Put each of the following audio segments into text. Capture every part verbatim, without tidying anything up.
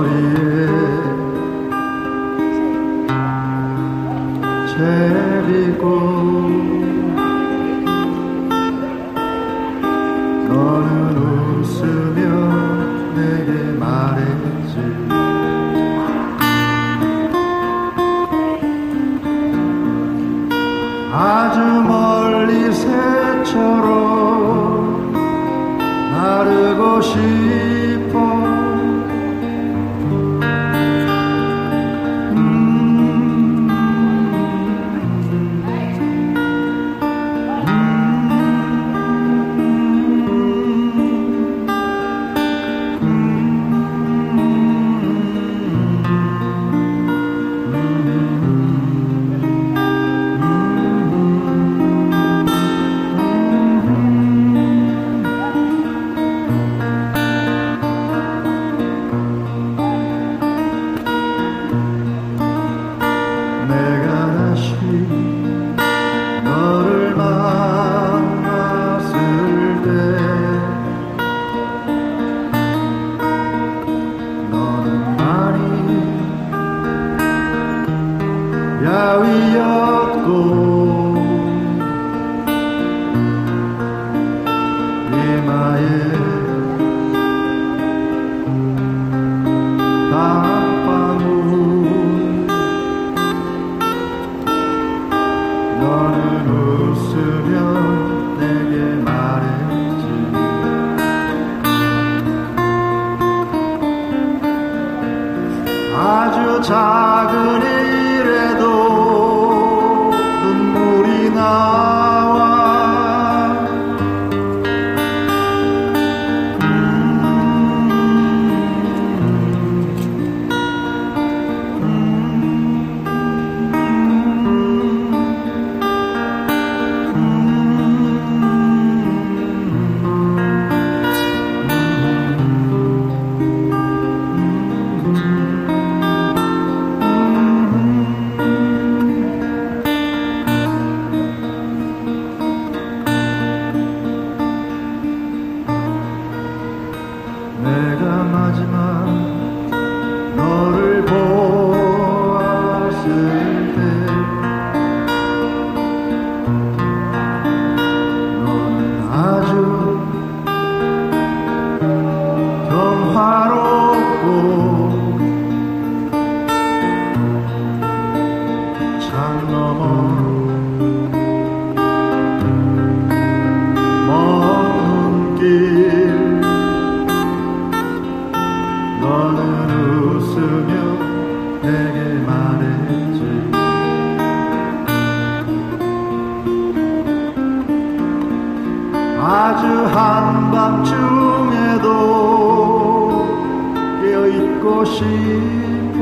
거리에 제비꽃 너는 웃으며 내게 말했지. 아주 멀리 새처럼 나르고 싶어. 너를 만났을 때 너는 많이 야위었고 이마에 땀방울 너는 웃으며 내게 말했지. 아주 작은 일에도 눈물이 나와. 음, 음, 내가 마지막 너를 보았을 때 너는 아주 평화롭고 장 넘어 먼 눈길 너는 웃으며 내게 말했지. 아주 한밤중에도 깨어있고 싶어.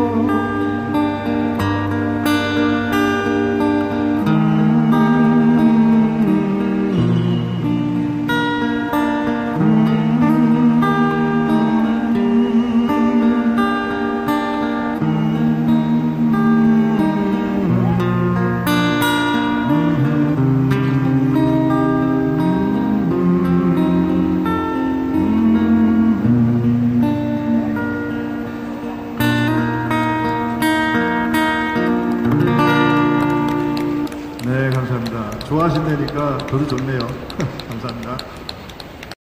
네, 감사합니다. 좋아하신다니까 저도 좋네요. 감사합니다.